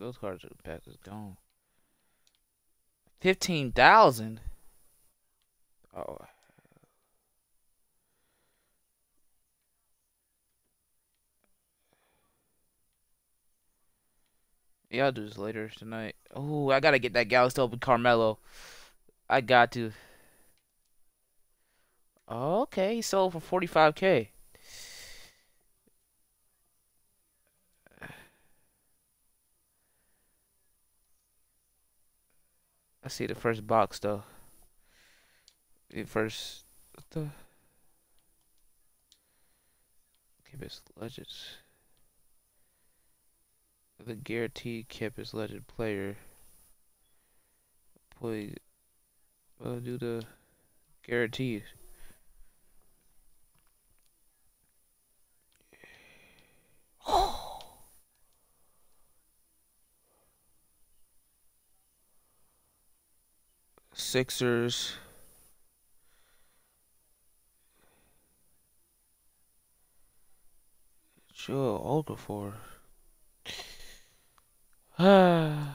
Those cards are packed is gone. 15,000. Oh, yeah, I'll do this later tonight. Oh, I gotta get that Galaxy Open Carmelo. I got to. Oh, okay, he sold for 45K. I see the first box though. The first, what the Campus Legends. The guaranteed Campus Legend player. Play. Do the guaranteed. Sixers. Joe Okafor. Ah.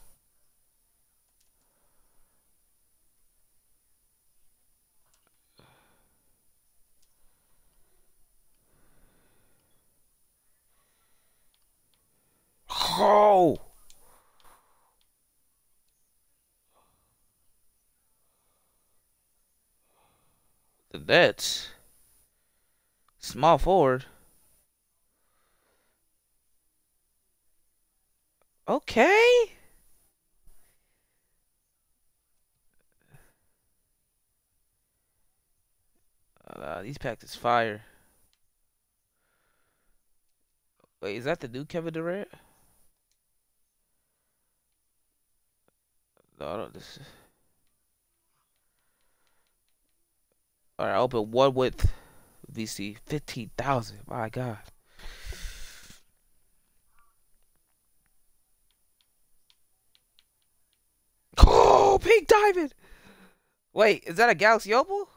Oh, the Nets. Small forward. Okay. These packs is fire. Wait, is that the new Kevin Durant? No, I don't. This. All right, open one with VC 15,000. My God. Oh, pink diamond. Wait, is that a Galaxy Opal?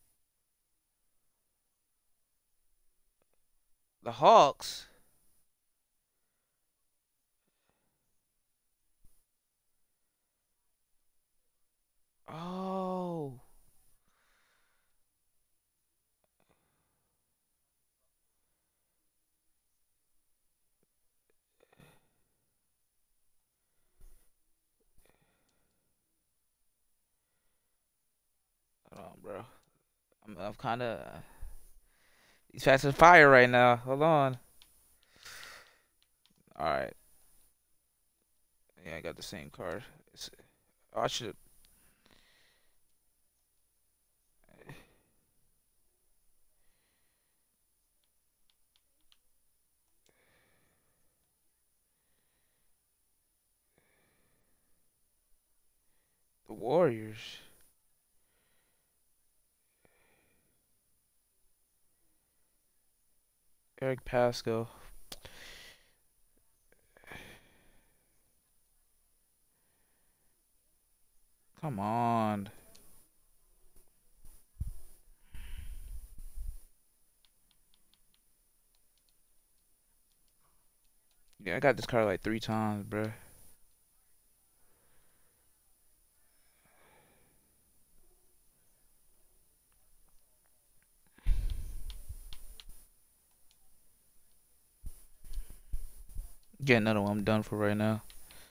The Hawks. Oh. Hold on, bro. I'm kind of. He's fast as fire right now. Hold on. All right. Yeah, I got the same card. I should. The Warriors. Eric Pascal. Come on. Yeah, I got this card like 3 times, bro. Get another one. I'm done for right now.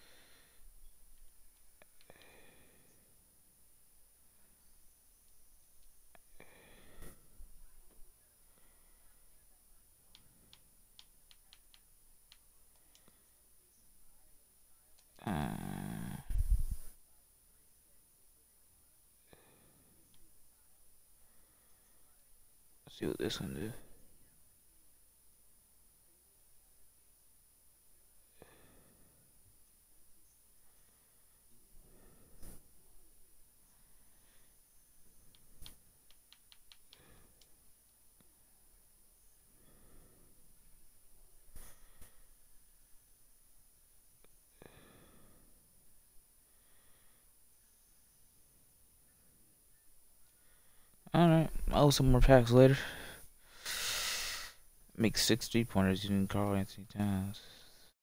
Uh, let's see what this one do. Alright, I'll some more packs later. Make 6 3-pointers using Karl Anthony Towns.